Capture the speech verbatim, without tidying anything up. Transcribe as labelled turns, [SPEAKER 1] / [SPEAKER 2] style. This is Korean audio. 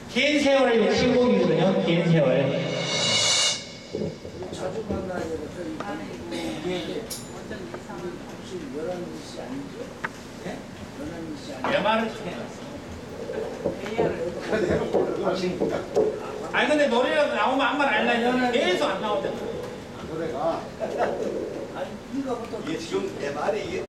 [SPEAKER 1] 긴 세월의 신곡이거든요. 긴 세월.
[SPEAKER 2] 자주 만나야 되겠어. 이게 혹시 열한 시 아니죠? 네? 열한 시 아니죠?
[SPEAKER 1] 내 말을 해. 아니 근데 노래라도 나오면 아무 말 안 나니까 계속 안 나오잖아.
[SPEAKER 2] 노래가 아니 이거부터
[SPEAKER 3] 이게 지금 내 말이 이게